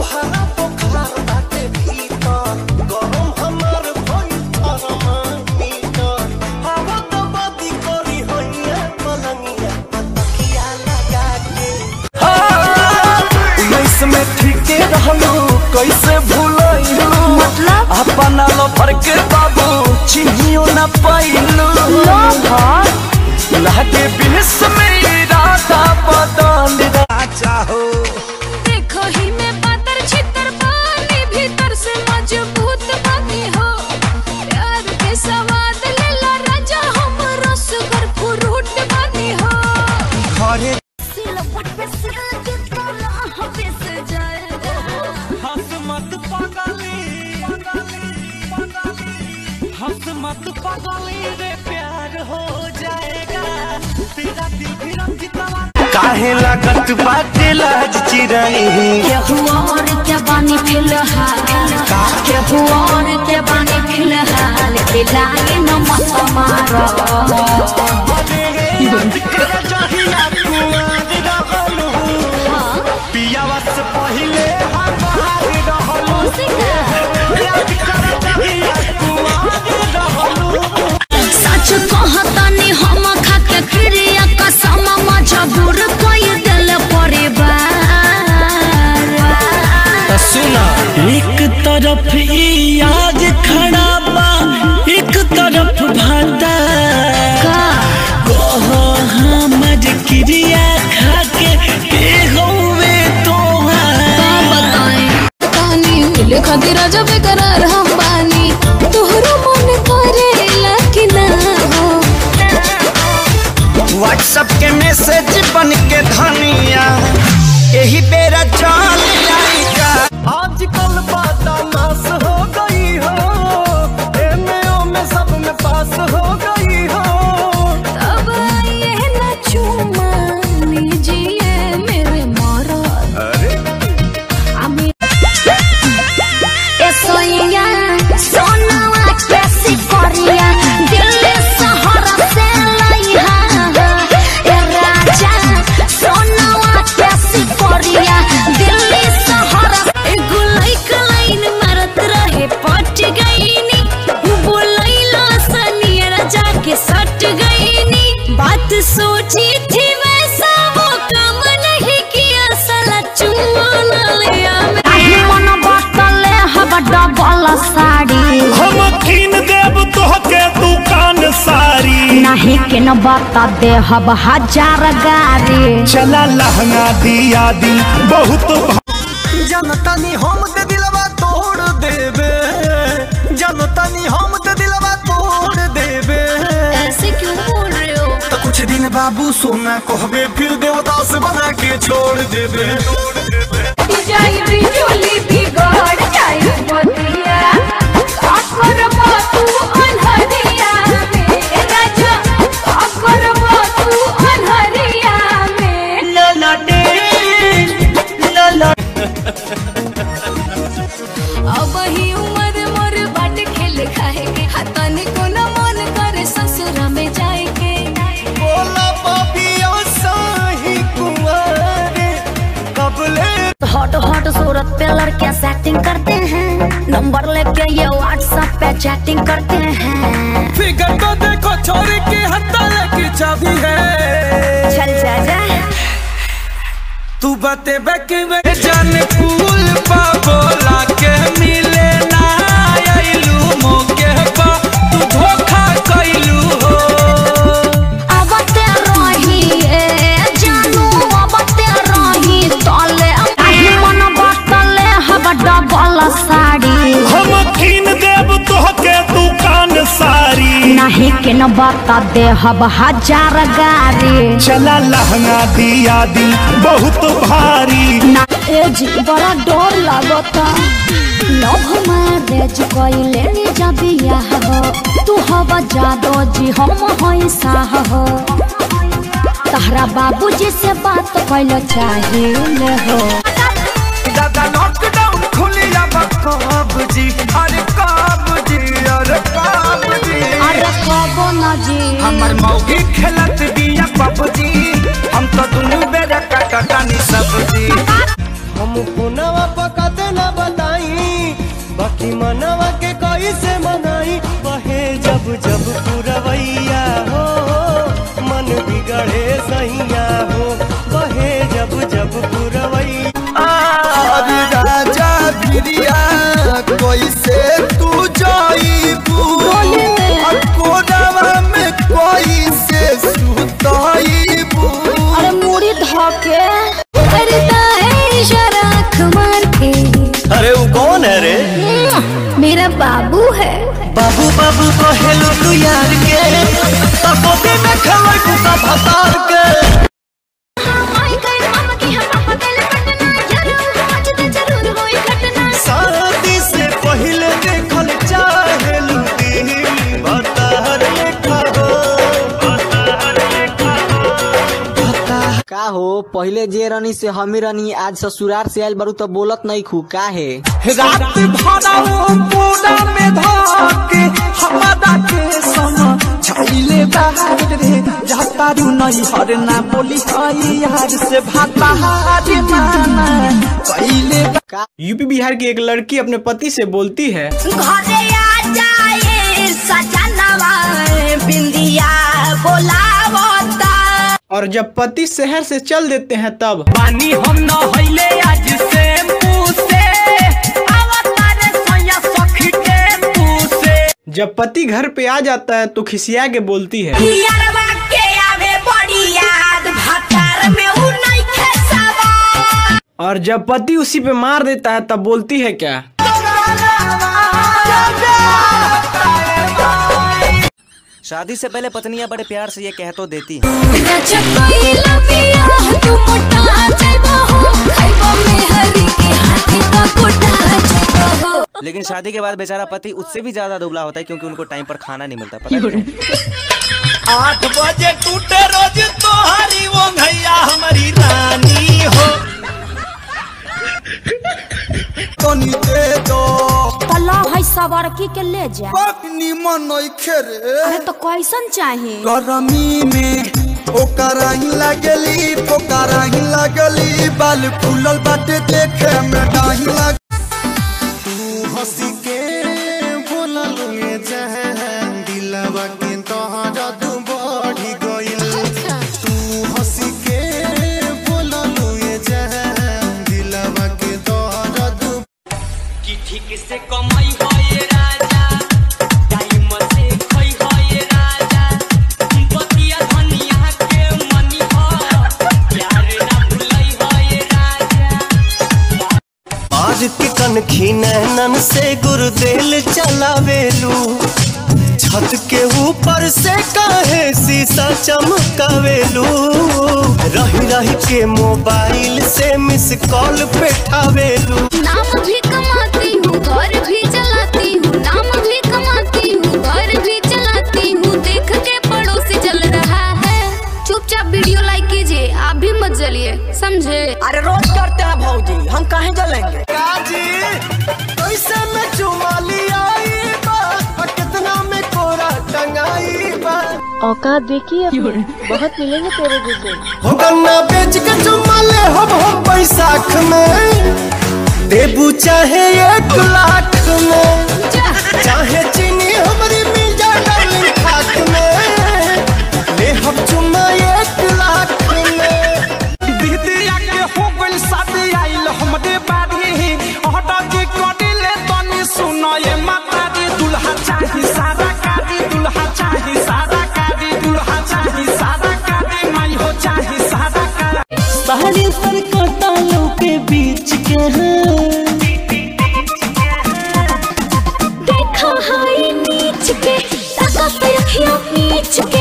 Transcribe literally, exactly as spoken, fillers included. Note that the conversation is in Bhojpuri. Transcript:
तोहरा बुखार बाटे भीतर गरम हमार भई थर्मामीटर हवा तो बाती करी होइया पलंगिया तकिया लगा के उन्नीस में ठीके रहलू कैसे भूलैलू मतलब अपना लफर के बाबू चिन्हियो न पाइलू लफर लागे बिस में इरादा बदल चाहो देखो ही में पातर छितर पानी भीतर से मजबूत बानी हो प्यार के सवाद ले ला राजा हम रसगर फ्रूट बानी हो घरे सिलपट पे सिल के तोला हफिस जाएगा हंस मत पागली हंस मत पागली रे प्यार हो जाएगा तेरा दिल भी रंजितवा काहे लागत बाटे लाज चिराई क्या हुआ और क्या बानी फिलहाल क्या हुआ और क्या बानी फिलहाल खिलाए न मत मारो पियावा से पहले सच कहतानी हम खाके क्रिया कसम मजबूर कोई दिल परिवार सुना एक तरफ आज खड़ा बा एक तरफ भाता कहो हमर क्रिया खाके के होवे तोहार बताएं कहानी मिले खातिर राजा बेकरार हम बानी तोहरो मन करेला कि ना हो व्हाट्सएप के मैसेज बन के धनिया यही बेरा चल जाएगा आजकल बदमाश हो गई हो एमओ में सब में पास हो गई हो तब आइए ना चुमा लीजिए मेरे मारा अरे ए सोइया सोनावा कैसी करिया दिल्ली शहर से लइहा ए राजा सोनावा कैसी करिया दिल्ली शहर एगो लाइक लाइन मारत रहे पट गईनी बोलैला सनिया जाके सट गईनी बात सोची थी वैसा वो काम नहीं किया साला चुम्मा न लिया मन बटले हब डबल साड़ी हम कीन देव तोहके दुकान सारी नहीं के न बता दे हब हजार गारी चला लहंगा दिया दी बहुत जनतानी हम ते दिलवा तोड़ देबे जनतानी हम ते दिलवा तोड़ देबे ऐसे क्यों बोल रहे हो तो कुछ दिन बाबू सोना कहबे फिर देवदास बना के छोड़ देबे जाई बिजली भी गड़ जाई मोतिया आकर बातू अनहरिया में राजा आकर बातू अनहरिया में ललटे लल अब ही उम्र मोर बाट खेल खाए के हाथानी को न मन करे ससुरा में जाए के बोला पापिया साही कुंवारे कबले हॉट हॉट सूरत पे लड़के सेटिंग करते हैं नंबर लेके ये व्हाट्सएप पे चैटिंग करते हैं फिगर तो देखो छोरी की हत्या की चाबी है चल जा जा तू बते बके जान फूल पा बोला के मिले ना आइलू मोके पा तू धोखा कइलू हो अब ते रही ए जानू अब ते रही तले मन बटले हब डबल साड़ी हम कीन देव तोहके दुकान सारी नहीं के न बता दे हब हजार गारी चला लहंगा दिया दी बहुत भारी ना ए जी बड़ा डर लागता लव मैरिज कइले नी जबिया हो तू हवा जादो जी हम होई साह हो तहरा बाबूजी से बात कइलो चाहिए हो दादा लॉकडाउन खुलिया कब जी अरे कब जी अरे कब जी अरे कबो ना जी हमर मौगी खेलत बिया पबजी हम तो दुनु बेरा काटा कानी सब्जी हम पुनवा पकाते कि मनवा के कोई से मनाई बहे जब जब पुरवैया हो मन बिगड़े सैया हो बहे जब जब पुरवैया। अरे राजा बिरिया कोई से तू जाईबू कोडवा में कोई से सुताईबू। अरे मुड़ी धोके करता है इशारा आँख मार के। अरे वो कौन है रे? मेरा बाबू है। बाबू बाबू को हेलो तू यार के तब में खबर कुत्ता भतार के। शादी से पहले देखल चाहे लुटी भतार लेखा हो का हो पहले जे रनी से हमी रनी आज ससुरार से आयल बारू तो बोलत नहीं खू का है। रात भरा वो पूरा में धाके हमारा के समा छाइले बाहर रे जाता रू नहीं हर ना बोली आई यार से भाता रे माना पहले। यूपी बिहार की एक लड़की अपने पति से बोलती है घरे आ जाए सजनवा बिंदिया बोलावता। और जब पति शहर से चल देते हैं तब पानी हम न हईले आज से पूसे अवतार सैया सखी के पूसे। जब पति घर पे आ जाता है तो खिसिया के बोलती है यारवा के आवे बड़ी याद भातार में उ नहीं खेसावा। और जब पति उसी पे मार देता है तब बोलती है क्या? शादी से पहले पत्नियां बड़े प्यार से ये कह तो देती हैं लेकिन शादी के बाद बेचारा पति उससे भी ज्यादा दुबला होता है क्योंकि उनको टाइम पर खाना नहीं मिलता। पता है आठ बजे टूटे रोज तोहारी वो भैया हमारी रानी हो तनी दे दो तला है सवारकी के ले जा। पत्नी मन खेरे अरे तो कैसन चाहे? गरमी में ओकरा ही लगली पोकरा ही लगली बाल फूलल बाटे देखे में डाही लग। तू हंसी के बोलल में जहां दिलवा के तोहरा तू बढ़ी गइल। तू हंसी के बोलल में जहां दिलवा के तोहरा तू कि ठीक से कमाई हो ये राजा टाइम से खोई हो ये राजा बतिया धनिया के मनी हो प्यार ना भुलई हो ये राजा। आज के कनखी नैनन से गुरुदेल चलावेलू छत के ऊपर से काहे शीशा चमकावेलू रही रही के मोबाइल से मिस कॉल पेठावेलू। नाम भी कमाती हूँ घर भी चलाती हूँ नाम भी कमाती हूँ घर भी चलाती हूँ देख के पड़ोसी जल रहा है। चुपचाप वीडियो लाइक कीजिए आप भी मत जलिए समझे। अरे रोज करते हैं भौजी हम कहीं जलेंगे। काजी कैसे में चुमा लिया कितना में कोरा टंगाई बा। औकात देखिए बहुत मिलेंगे तेरे जैसे। हो गन्ना बेच के चुमा ले हो बैसाख में देबू चाहे एक लाख में चाहे चीनी हमारी मिल जाए डार्लिंग खाक में ले हम चुमा एक लाख में। दीदिया के हो गइल शादी आइल हमरे बाड़ी हटा के कडी ले तनी सुनो ये माता दी दुल्हा चाही सारा कादी दुल्हा चाही सारा कादी दुल्हा चाही सारा कादी माई हो चाही सारा कादी। सारे सर कटालों के बीच के हैं देखा हाई नीच के ताका पे रखियो नीच के